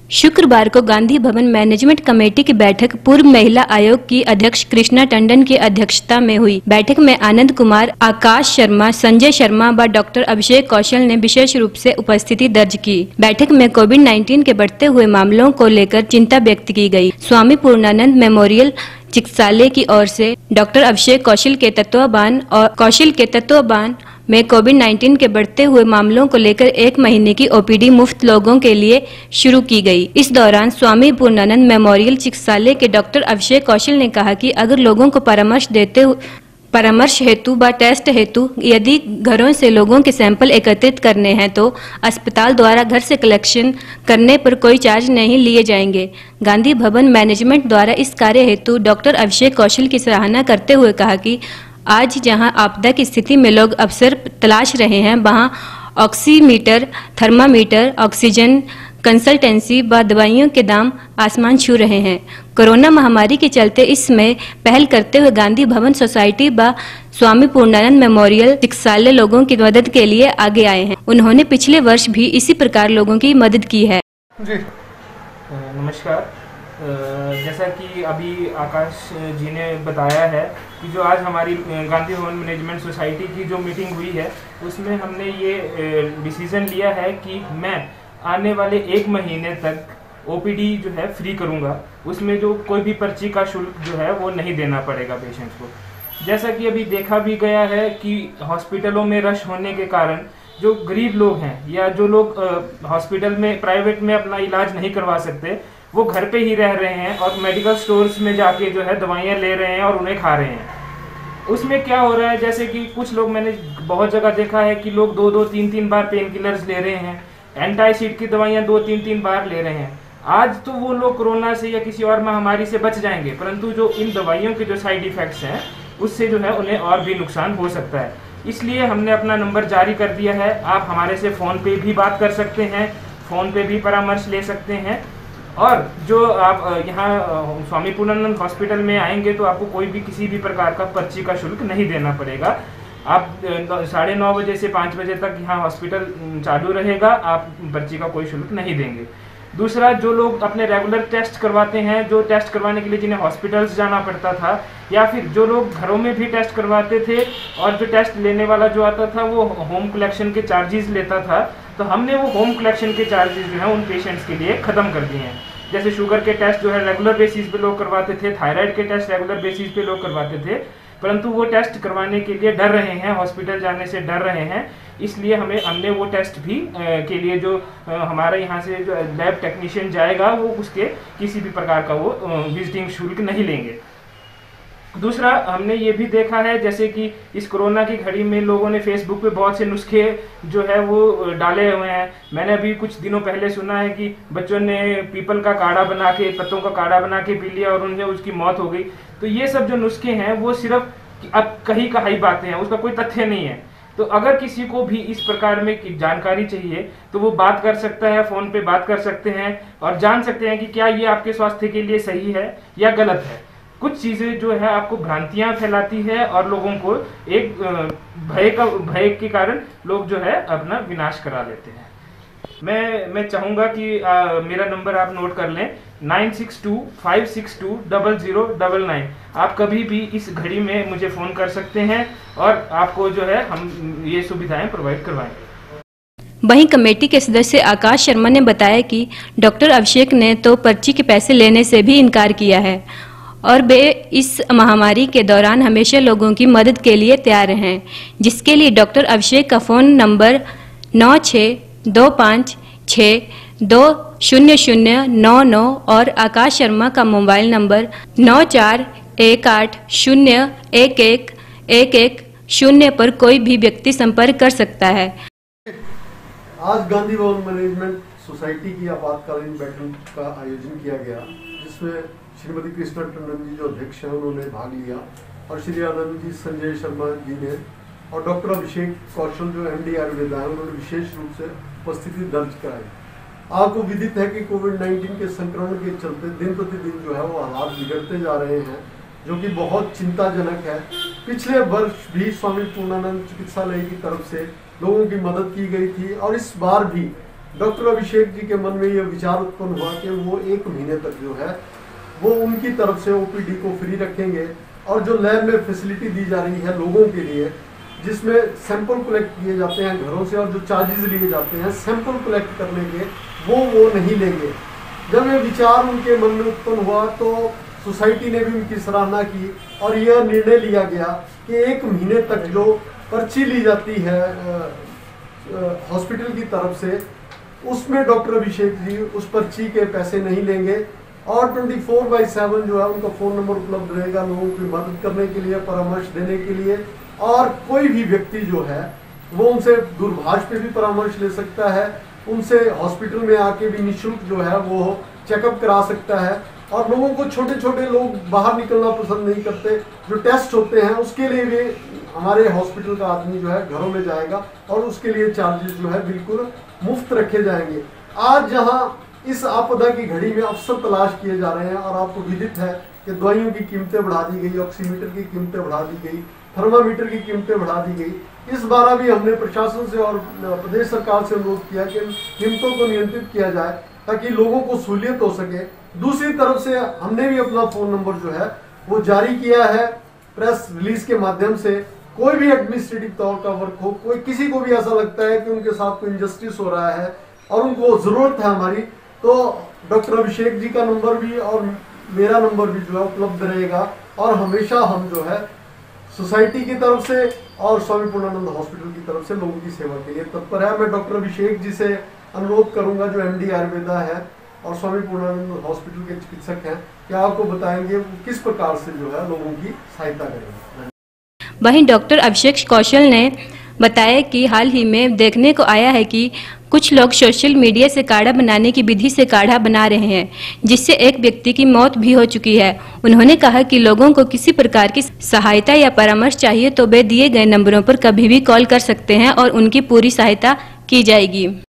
शुक्रवार को Gandhi Bhavan management committee की बैठक पूर्व महिला आयोग की अध्यक्ष कृष्णा टंडन की अध्यक्षता में हुई। बैठक में आनंद कुमार, आकाश शर्मा, संजय शर्मा व डॉक्टर अभिषेक कौशल ने विशेष रूप से उपस्थिति दर्ज की। बैठक में कोविड-19 के बढ़ते हुए मामलों को लेकर चिंता व्यक्त की गई। स्वामी पूर्णानंद मेमोरियल चिकित्सालय की ओर से डॉक्टर अभिषेक कौशल के तत्वावधान में कोविड-19 के बढ़ते हुए मामलों को लेकर 1 महीने की ओपीडी मुफ्त लोगों के लिए शुरू की गई। इस दौरान स्वामी पूर्णानंद मेमोरियल चिकित्सालय के डॉक्टर अभिषेक कौशल ने कहा कि अगर लोगों को परामर्श हेतु व टेस्ट हेतु यदि घरों से लोगों के सैंपल एकत्रित करने हैं तो अस्पताल द्वारा घर से कलेक्शन करने पर कोई चार्ज नहीं लिए जाएंगे। गांधी भवन मैनेजमेंट द्वारा इस कार्य हेतु डॉक्टर अभिषेक कौशल की सराहना करते हुए कहा कि आज जहां आपदा की स्थिति में लोग अवसर तलाश रहे हैं, वहां ऑक्सीमीटर, थर्मामीटर, ऑक्सीजन कंसल्टेंसी व दवाइयों के दाम आसमान छू रहे हैं। कोरोना महामारी के चलते इसमें पहल करते हुए गांधी भवन सोसाइटी व स्वामी पूर्णानंद मेमोरियल चिकित्सालय लोगों की मदद के लिए आगे आए हैं। उन्होंने पिछले वर्ष भी इसी प्रकार लोगों की मदद की है। जी नमस्कार। जैसा कि अभी आकाश जी ने बताया है कि जो आज हमारी गांधी भवन मैनेजमेंट सोसाइटी की जो मीटिंग हुई है उसमें हमने ये डिसीज़न लिया है कि मैं आने वाले 1 महीने तक ओपीडी जो है फ्री करूंगा। उसमें जो कोई भी पर्ची का शुल्क जो है वो नहीं देना पड़ेगा पेशेंट को। जैसा कि अभी देखा भी गया है कि हॉस्पिटलों में रश होने के कारण जो गरीब लोग हैं या जो लोग हॉस्पिटल में प्राइवेट में अपना इलाज नहीं करवा सकते वो घर पे ही रह रहे हैं और मेडिकल स्टोर्स में जाके जो है दवाइयाँ ले रहे हैं और उन्हें खा रहे हैं। उसमें क्या हो रहा है, जैसे कि कुछ लोग, मैंने बहुत जगह देखा है कि लोग 2-2, 3-3 बार पेन किलर्स ले रहे हैं, एंटाइसिड की दवाइयाँ 2-3 बार ले रहे हैं। आज तो वो लोग कोरोना से या किसी और महामारी से बच जाएंगे, परंतु जो इन दवाइयों के जो साइड इफेक्ट्स हैं उससे जो है उन्हें और भी नुकसान हो सकता है। इसलिए हमने अपना नंबर जारी कर दिया है। आप हमारे से फ़ोन पे भी बात कर सकते हैं, फ़ोन पे भी परामर्श ले सकते हैं। और जो आप यहाँ स्वामी पूर्णानंद हॉस्पिटल में आएंगे तो आपको कोई भी किसी भी प्रकार का पर्ची का शुल्क नहीं देना पड़ेगा। आप 9:30 बजे से 5 बजे तक यहाँ हॉस्पिटल चालू रहेगा, आप पर्ची का कोई शुल्क नहीं देंगे। दूसरा, जो लोग अपने रेगुलर टेस्ट करवाते हैं, जो टेस्ट करवाने के लिए जिन्हें हॉस्पिटल्स जाना पड़ता था, या फिर जो लोग घरों में भी टेस्ट करवाते थे और जो टेस्ट लेने वाला जो आता था वो होम कलेक्शन के चार्जेस लेता था, तो हमने वो होम कलेक्शन के चार्जेस जो है उन पेशेंट्स के लिए ख़त्म कर दिए हैं। जैसे शुगर के टेस्ट जो है रेगुलर बेसिस पे लोग करवाते थे, थायराइड के टेस्ट रेगुलर बेसिस पे लोग करवाते थे, परंतु वो टेस्ट करवाने के लिए डर रहे हैं, हॉस्पिटल जाने से डर रहे हैं। इसलिए हमने वो टेस्ट भी के लिए जो हमारे यहाँ से जो लैब टेक्नीशियन जाएगा वो उसके किसी भी प्रकार का वो विजिटिंग शुल्क नहीं लेंगे। दूसरा, हमने ये भी देखा है जैसे कि इस कोरोना की घड़ी में लोगों ने फेसबुक पे बहुत से नुस्खे जो है वो डाले हुए हैं। मैंने अभी कुछ दिनों पहले सुना है कि बच्चों ने पीपल का काढ़ा बना के, पत्तों का काढ़ा बना के पी लिया और उन्हें उसकी मौत हो गई। तो ये सब जो नुस्खे हैं वो सिर्फ अब कही बातें हैं, उसका कोई तथ्य नहीं है। तो अगर किसी को भी इस प्रकार में जानकारी चाहिए तो वो बात कर सकता है, फ़ोन पे बात कर सकते हैं और जान सकते हैं कि क्या ये आपके स्वास्थ्य के लिए सही है या गलत है। कुछ चीज़ें जो है आपको भ्रांतियां फैलाती है और लोगों को एक भय के कारण लोग जो है अपना विनाश करा लेते हैं। मैं चाहूँगा कि मेरा नंबर आप नोट कर लें, 9625620099। आप कभी भी इस घड़ी में मुझे फ़ोन कर सकते हैं और आपको जो है हम ये सुविधाएं प्रोवाइड करवाएंगे। वहीं कमेटी के सदस्य आकाश शर्मा ने बताया कि डॉक्टर अभिषेक ने तो पर्ची के पैसे लेने से भी इनकार किया है और वे इस महामारी के दौरान हमेशा लोगों की मदद के लिए तैयार हैं, जिसके लिए डॉक्टर अभिषेक का फ़ोन नंबर 9625620099 और आकाश शर्मा का मोबाइल नंबर 9418801110 पर कोई भी व्यक्ति संपर्क कर सकता है। आज गांधी भवन मैनेजमेंट सोसाइटी की आपातकालीन बैठक का आयोजन किया गया, जिसमें श्रीमती कृष्णा टंडन जी जो अध्यक्ष हैं उन्होंने भाग लिया और श्री आनंद जी, संजय शर्मा जी ने और डॉक्टर अभिषेक कौशल जो MD आयुर्वेदा है उन्होंने विशेष रूप से उपस्थिति दर्ज कराई। आपको विदित है कि कोविड-19 के संक्रमण के चलते दिन प्रतिदिन जो है वो हालात बिगड़ते जा रहे हैं, जो कि बहुत चिंताजनक है। पिछले वर्ष भी स्वामी पूर्णानंद चिकित्सालय की तरफ से लोगों की मदद की गई थी और इस बार भी डॉक्टर अभिषेक जी के मन में यह विचार उत्पन्न हुआ कि वो 1 महीने तक जो है वो उनकी तरफ से ओपीडी को फ्री रखेंगे और जो लैब में फैसिलिटी दी जा रही है लोगों के लिए, जिसमें सैंपल कलेक्ट किए जाते हैं घरों से और जो चार्जेस लिए जाते हैं सैंपल कलेक्ट करने के, वो नहीं लेंगे। जब ये विचार उनके मन में उत्पन्न हुआ तो सोसाइटी ने भी उनकी सराहना की और यह निर्णय लिया गया कि 1 महीने तक जो पर्ची ली जाती है हॉस्पिटल की तरफ से, उसमें डॉक्टर अभिषेक जी उस पर्ची के पैसे नहीं लेंगे और 24/7 जो है उनका फ़ोन नंबर उपलब्ध रहेगा लोगों की मदद करने के लिए, परामर्श देने के लिए। और कोई भी व्यक्ति जो है वो उनसे दूरभाष पे भी परामर्श ले सकता है, उनसे हॉस्पिटल में आके भी निःशुल्क जो है वो चेकअप करा सकता है। और लोगों को, छोटे छोटे लोग बाहर निकलना पसंद नहीं करते, जो टेस्ट होते हैं उसके लिए भी हमारे हॉस्पिटल का आदमी जो है घरों में जाएगा और उसके लिए चार्जेस जो है बिल्कुल मुफ्त रखे जाएंगे। आज जहां इस आपदा की घड़ी में अवसर तलाश किए जा रहे हैं और आपको विदित है कि दवाइयों की कीमतें बढ़ा दी गई, ऑक्सीमीटर की कीमतें बढ़ा दी गई, थर्मामीटर की कीमतें बढ़ा दी गई। इस बार भी हमने प्रशासन से और प्रदेश सरकार से अनुरोध किया कि कीमतों को नियंत्रित किया जाए ताकि लोगों को सहूलियत हो सके। दूसरी तरफ से हमने भी अपना फ़ोन नंबर जो है वो जारी किया है प्रेस रिलीज के माध्यम से। कोई भी एडमिनिस्ट्रेटिव तौर का वर्क हो, कोई किसी को भी ऐसा लगता है कि उनके साथ कोई इनजस्टिस हो रहा है और उनको ज़रूरत है हमारी, तो डॉक्टर अभिषेक जी का नंबर भी और मेरा नंबर भी जो है उपलब्ध रहेगा। और हमेशा हम जो है सोसाइटी की तरफ से और स्वामी पूर्णानंद हॉस्पिटल की तरफ से लोगों की सेवा के लिए तत्पर है। मैं डॉक्टर अभिषेक जी से अनुरोध करूंगा, जो MD आयुर्वेदा है और स्वामी पूर्णानंद हॉस्पिटल के चिकित्सक हैं, कि आपको बताएंगे किस प्रकार से जो है लोगों की सहायता करेंगे। वहीं डॉक्टर अभिषेक कौशल ने बताया कि हाल ही में देखने को आया है कि कुछ लोग सोशल मीडिया से काढ़ा बनाने की विधि से काढ़ा बना रहे हैं, जिससे एक व्यक्ति की मौत भी हो चुकी है। उन्होंने कहा कि लोगों को किसी प्रकार की सहायता या परामर्श चाहिए तो वे दिए गए नंबरों पर कभी भी कॉल कर सकते हैं और उनकी पूरी सहायता की जाएगी।